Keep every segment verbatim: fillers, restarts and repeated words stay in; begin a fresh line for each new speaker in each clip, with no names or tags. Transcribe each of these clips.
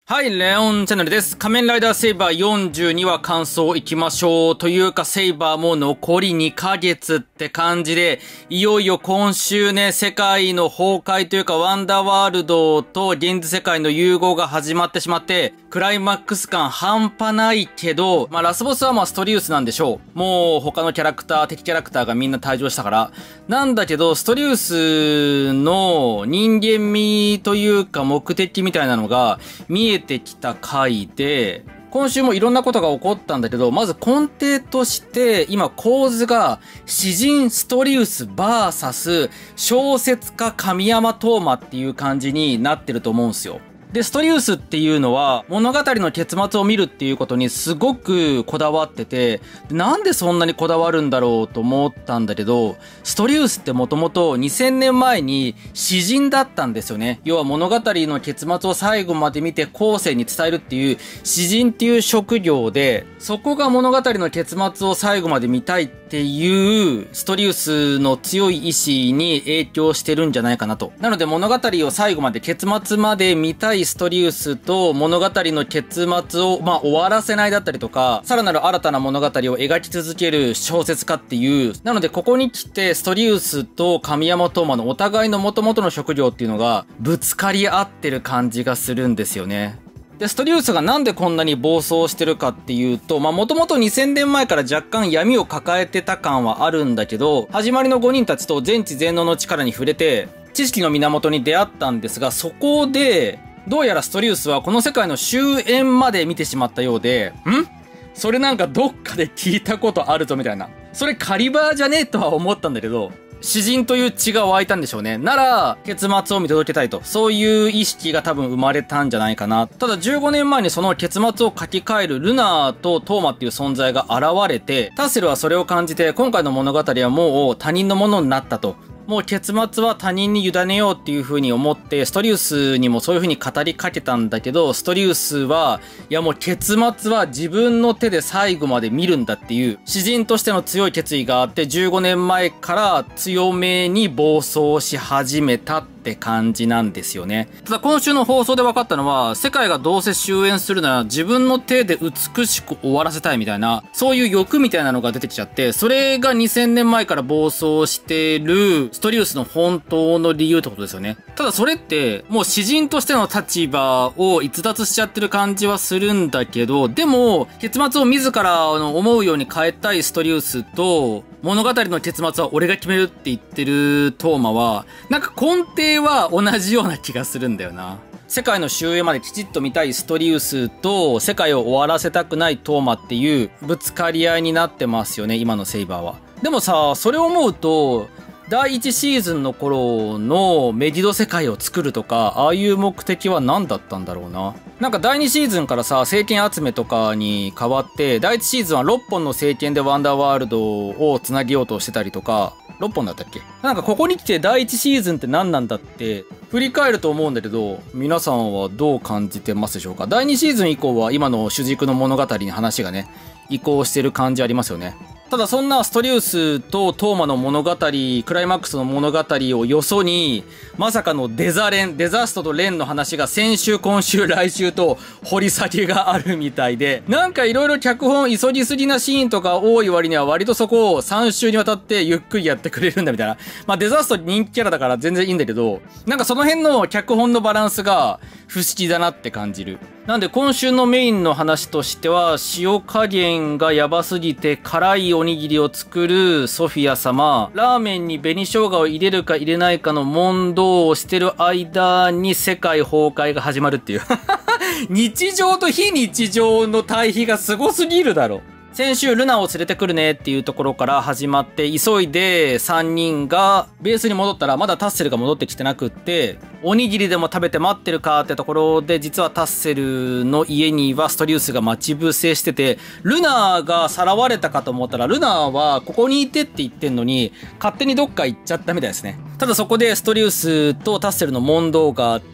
はい、レオンチャンネルです。仮面ライダーセイバーよんじゅうにわ感想いきましょう。というか、セイバーも残りにかげつって感じで、いよいよ今週ね、世界の崩壊というか、ワンダーワールドと現実世界の融合が始まってしまって、クライマックス感半端ないけど、まあ、ラスボスはまあストリウスなんでしょう。もう他のキャラクター、敵キャラクターがみんな退場したから。なんだけど、ストリウスの人間味というか目的みたいなのが見えてきた回で、今週もいろんなことが起こったんだけど、まず根底として今構図が詩人ストリウス ブイエス 小説家神山東馬っていう感じになってると思うんですよ。で、ストリウスっていうのは物語の結末を見るっていうことにすごくこだわってて、なんでそんなにこだわるんだろうと思ったんだけど、ストリウスってもともとにせんねんまえに詩人だったんですよね。要は物語の結末を最後まで見て後世に伝えるっていう詩人っていう職業で、そこが物語の結末を最後まで見たいっていうストリウスの強い意志に影響してるんじゃないかなと。なので物語を最後まで結末まで見たいストリウスと物語の結末をまあ終わらせないだったりとか、さらなる新たな物語を描き続ける小説家っていう、なのでここに来てストリウスと神山東馬のお互いの元々の職業っていうのがぶつかり合ってる感じがするんですよね。で、ストリウスがなんでこんなに暴走してるかっていうと、まあもともとにせんねんまえから若干闇を抱えてた感はあるんだけど、始まりのごにんたちと全知全能の力に触れて、知識の源に出会ったんですが、そこで、どうやらストリウスはこの世界の終焉まで見てしまったようで、ん?それなんかどっかで聞いたことあるぞみたいな。それカリバーじゃねえとは思ったんだけど、詩人という血が湧いたんでしょうね。なら、結末を見届けたいと。そういう意識が多分生まれたんじゃないかな。ただじゅうごねんまえにその結末を書き換えるルナーとトーマっていう存在が現れて、タッセルはそれを感じて、今回の物語はもう他人のものになったと。もう結末は他人に委ねようっていう風に思って、ストリウスにもそういう風に語りかけたんだけど、ストリウスは、いやもう結末は自分の手で最後まで見るんだっていう、詩人としての強い決意があって、じゅうごねんまえから強めに暴走し始めたって感じなんですよね。ただ今週の放送で分かったのは、世界がどうせ終焉するなら自分の手で美しく終わらせたいみたいな、そういう欲みたいなのが出てきちゃって、それがにせんねんまえから暴走してるストリウスの本当の理由ってことですよね。ただそれって、もう詩人としての立場を逸脱しちゃってる感じはするんだけど、でも、結末を自らの思うように変えたいストリウスと、物語の結末は俺が決めるって言ってるトーマは、なんか根底は同じような気がするんだよな。世界の終焉まできちっと見たいストリウスと、世界を終わらせたくないトーマっていうぶつかり合いになってますよね、今のセイバーは。でもさ、それを思うと、だいいちシーズンの頃のメディド世界を作るとか、ああいう目的は何だったんだろうな。なんかだいにシーズンからさ、聖剣集めとかに変わって、だいいちシーズンはろっぽんの聖剣でワンダーワールドを繋げようとしてたりとか、ろっぽんだったっけ?なんかここに来てだいいちシーズンって何なんだって振り返ると思うんだけど、皆さんはどう感じてますでしょうか?だいにシーズン以降は今の主軸の物語に話がね、移行してる感じありますよね。ただそんなストリウスとトーマの物語、クライマックスの物語をよそに、まさかのデザレン、デザストとレンの話が先週、今週、来週と掘り下げがあるみたいで、なんかいろいろ脚本急ぎすぎなシーンとか多い割には割とそこをさん週にわたってゆっくりやってくれるんだみたいな。まあデザスト人気キャラだから全然いいんだけど、なんかその辺の脚本のバランスが不思議だなって感じる。なんで今週のメインの話としては、塩加減がやばすぎて辛いおにぎりを作るソフィア様、ラーメンに紅生姜を入れるか入れないかの問答をしてる間に世界崩壊が始まるっていう。日常と非日常の対比がすごすぎるだろ。先週ルナを連れてくるねっていうところから始まって、急いでさんにんがベースに戻ったらまだタッセルが戻ってきてなくって、おにぎりでも食べて待ってるかってところで、実はタッセルの家にはストリウスが待ち伏せしてて、ルナがさらわれたかと思ったら、ルナはここにいてって言ってんのに勝手にどっか行っちゃったみたいですね。たただそこでストリウスとタッセルの問答があって、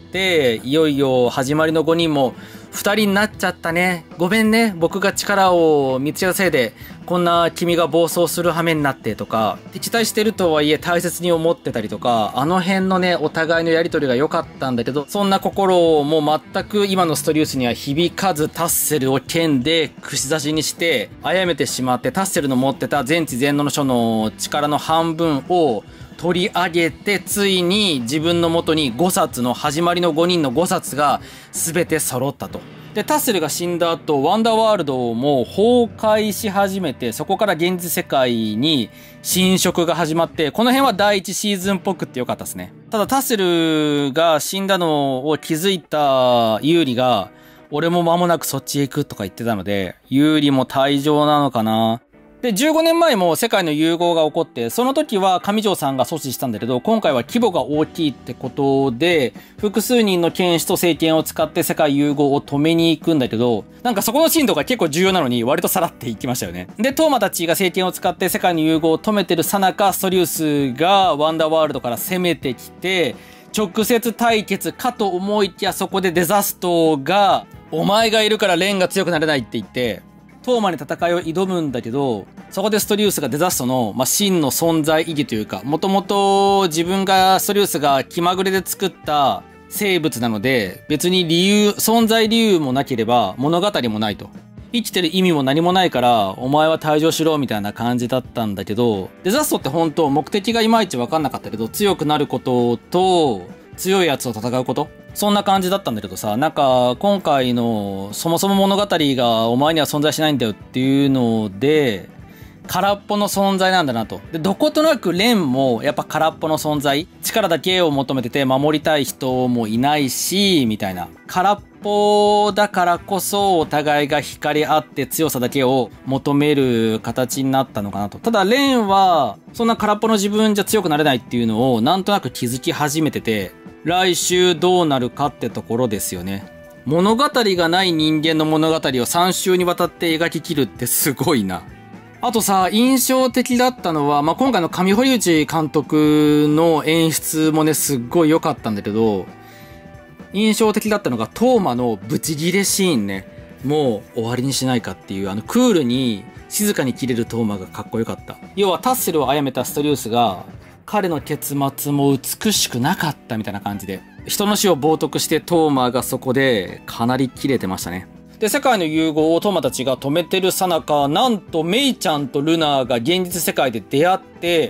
いよいよ始まりのごにんもふたりになっちゃったね。ごめんね。僕が力を見つけたせいで、こんな君が暴走する羽目になってとか、敵対してるとはいえ大切に思ってたりとか、あの辺のね、お互いのやりとりが良かったんだけど、そんな心も全く今のストリウスには響かず、タッセルを剣で串刺しにして、殺めてしまって、タッセルの持ってた全知全能の書の力の半分を、取り上げて、ついに自分の元にごさつの始まりのごにんのごさつが全て揃ったと。で、タッセルが死んだ後、ワンダーワールドも崩壊し始めて、そこから現実世界に侵食が始まって、この辺はだいいちシーズンっぽくってよかったですね。ただタッセルが死んだのを気づいたユーリが、俺も間もなくそっちへ行くとか言ってたので、ユーリも退場なのかな。で、じゅうごねんまえも世界の融合が起こって、その時は上条さんが阻止したんだけど、今回は規模が大きいってことで、複数人の剣士と聖剣を使って世界融合を止めに行くんだけど、なんかそこの進度が結構重要なのに割とさらっていきましたよね。で、トーマたちが聖剣を使って世界の融合を止めてるさなか、ストリウスがワンダーワールドから攻めてきて、直接対決かと思いきやそこでデザストが、お前がいるからレンが強くなれないって言って、トーマに戦いを挑むんだけど、そこでストリウスがデザストの、まあ、真の存在意義というか、もともと自分が、ストリウスが気まぐれで作った生物なので、別に理由、存在理由もなければ物語もないと。生きてる意味も何もないから、お前は退場しろみたいな感じだったんだけど、デザストって本当目的がいまいちわかんなかったけど、強くなることと、強いやつを戦うことそんな感じだったんだけどさ、なんか今回のそもそも物語がお前には存在しないんだよっていうので、空っぽの存在なんだなと。で、どことなくレンもやっぱ空っぽの存在。力だけを求めてて守りたい人もいないし、みたいな。空っぽだからこそお互いが惹かれ合って強さだけを求める形になったのかなと。ただレンはそんな空っぽの自分じゃ強くなれないっていうのをなんとなく気づき始めてて、来週どうなるかってところですよね。物語がない人間の物語をさん週にわたって描き切るってすごいな。あとさ、印象的だったのは、まあ、今回の上堀内監督の演出もね、すっごい良かったんだけど、印象的だったのがトーマのブチギレシーンね。もう終わりにしないかっていう、あのクールに静かに切れるトーマがかっこよかった。要はタッセルを殺めたストリウスが、彼の結末も美しくなかったみたいな感じで、人の死を冒涜してトーマがそこでかなり切れてましたね。で、世界の融合をトーマたちが止めてるさなか、なんとメイちゃんとルナが現実世界で出会って、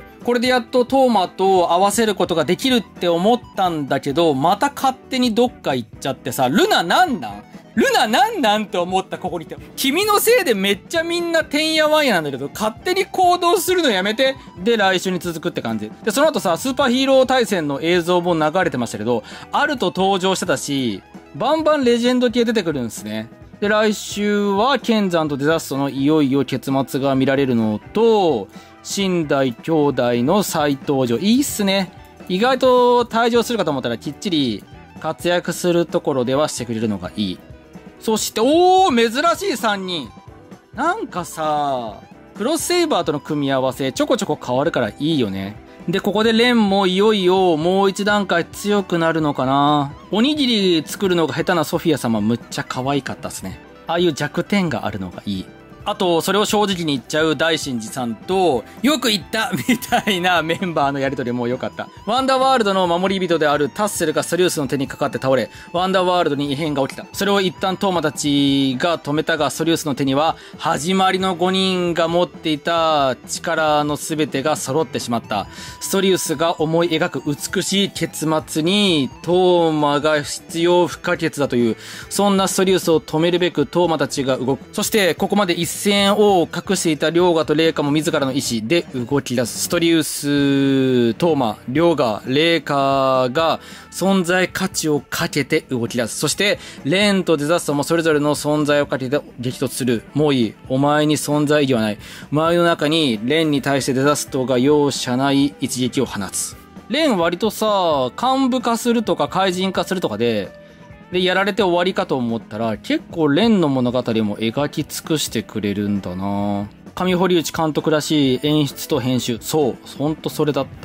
これでやっとトーマと合わせることができるって思ったんだけど、また勝手にどっか行っちゃってさ、ルナなんなんルナなんなんって思ったここに来て。君のせいでめっちゃみんなてんやわんやなんだけど、勝手に行動するのやめて。で、来週に続くって感じ。で、その後さ、スーパーヒーロー対戦の映像も流れてましたけど、アルト登場してたし、バンバンレジェンド系出てくるんですね。で、来週は、剣山とデザストのいよいよ結末が見られるのと、寝台兄弟の再登場。いいっすね。意外と退場するかと思ったらきっちり活躍するところではしてくれるのがいい。そして、おー珍しいさんにん。なんかさ、クロスセイバーとの組み合わせちょこちょこ変わるからいいよね。で、ここでレンもいよいよもう一段階強くなるのかな。おにぎり作るのが下手なソフィア様むっちゃ可愛かったっすね。ああいう弱点があるのがいい。あと、それを正直に言っちゃう大神寺さんと、よく言ったみたいなメンバーのやりとりも良かった。ワンダーワールドの守り人であるタッセルがストリウスの手にかかって倒れ、ワンダーワールドに異変が起きた。それを一旦トーマたちが止めたが、ストリウスの手には、始まりのごにんが持っていた力の全てが揃ってしまった。ストリウスが思い描く美しい結末に、トーマが必要不可欠だという、そんなストリウスを止めるべくトーマたちが動く。そして、ここまで一線を隠していたリョーガとレイカも自らの意志で動き出す。ストリウス、トーマ、リョーガ、レイカが存在価値をかけて動き出す。そして、レンとデザストもそれぞれの存在をかけて激突する。もういい。お前に存在意義はない。周りの中にレンに対してデザストが容赦ない一撃を放つ。レン割とさ、幹部化するとか怪人化するとかで、で、やられて終わりかと思ったら、結構レンの物語も描き尽くしてくれるんだな。上堀内監督らしい演出と編集。そう、ほんとそれだった。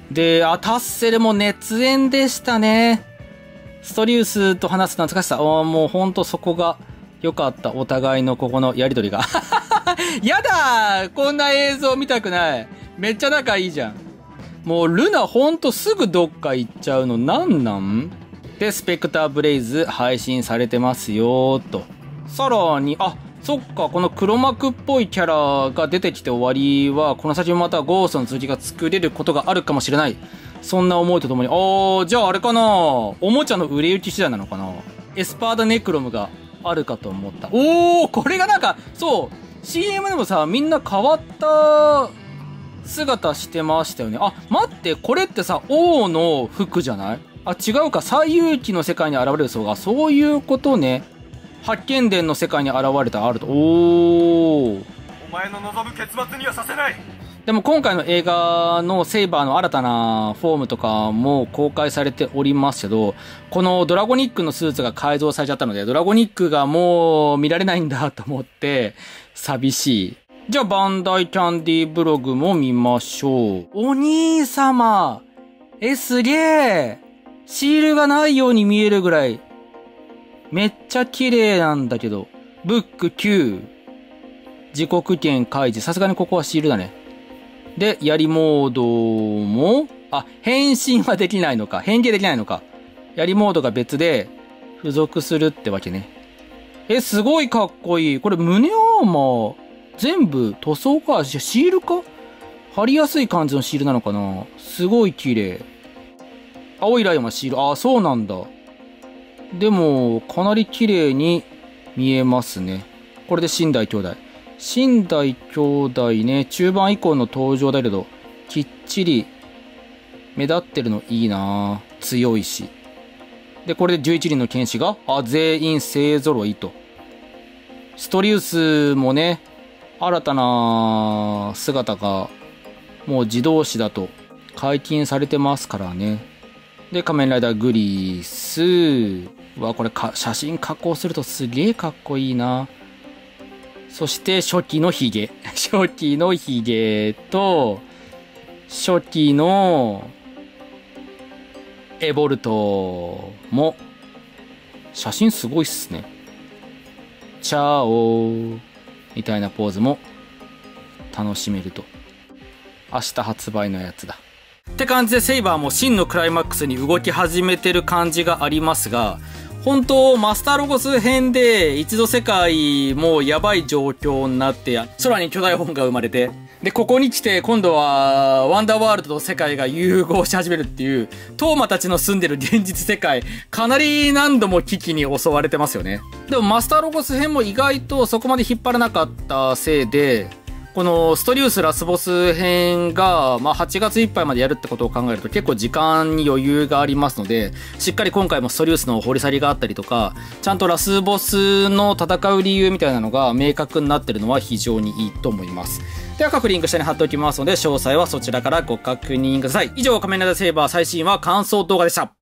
で、あ、タッセルも熱演でしたね。ストリウスと話す懐かしさ。あ、もうほんとそこが良かった。お互いのここのやりとりが。やだー、こんな映像見たくない。めっちゃ仲いいじゃん。もうルナほんとすぐどっか行っちゃうのなんなんで、スペクターブレイズ配信されてますよーと。さらに、あ、そっか、この黒幕っぽいキャラが出てきて終わりは、この先もまたゴーストの続きが作れることがあるかもしれない。そんな思いとともに、あー、じゃああれかな、おもちゃの売れ行き次第なのかな。エスパーダネクロムがあるかと思った。おー、これがなんか、そう、シーエム でもさ、みんな変わった姿してましたよね。あ、待って、これってさ、王の服じゃない？あ、違うか、西遊記の世界に現れる層が、そういうことね。発見伝の世界に現れたアルト。おー。
お前の望む結末にはさせない。
でも今回の映画のセイバーの新たなフォームとかも公開されておりますけど、このドラゴニックのスーツが改造されちゃったので、ドラゴニックがもう見られないんだと思って、寂しい。じゃあバンダイキャンディブログも見ましょう。お兄様。え、すげえ。シールがないように見えるぐらい。めっちゃ綺麗なんだけど。ブックきゅう。時刻圏開示。さすがにここはシールだね。で、槍モードも、あ、変身はできないのか。変形できないのか。槍モードが別で付属するってわけね。え、すごいかっこいい。これ胸アーマー、全部塗装か。シールか？貼りやすい感じのシールなのかな。すごい綺麗。青いライオンはシール。あ、そうなんだ。でも、かなり綺麗に見えますね。これで寝台兄弟。寝台兄弟ね、中盤以降の登場だけど、きっちり目立ってるのいいなぁ。強いし。で、これでじゅういちにんの剣士が、あ、全員勢揃いと。ストリウスもね、新たな姿が、もう自動詞だと解禁されてますからね。で、仮面ライダーグリースは、これか、写真加工するとすげえかっこいいな。そして初期のヒゲ。初期のヒゲと、初期のエボルトも、写真すごいっすね。チャオみたいなポーズも楽しめると。明日発売のやつだ。って感じでセイバーも真のクライマックスに動き始めてる感じがありますが、本当マスターロゴス編で一度世界もうやばい状況になって、空に巨大本が生まれて、で、ここに来て今度はワンダーワールドと世界が融合し始めるっていう、トーマたちの住んでる現実世界、かなり何度も危機に襲われてますよね。でもマスターロゴス編も意外とそこまで引っ張らなかったせいで、このストリウスラスボス編が、まあ、はちがついっぱいまでやるってことを考えると結構時間に余裕がありますので、しっかり今回もストリウスの掘り去りがあったりとか、ちゃんとラスボスの戦う理由みたいなのが明確になってるのは非常にいいと思います。では各リンク下に貼っておきますので、詳細はそちらからご確認ください。以上、仮面ライダーセイバー最新話感想動画でした。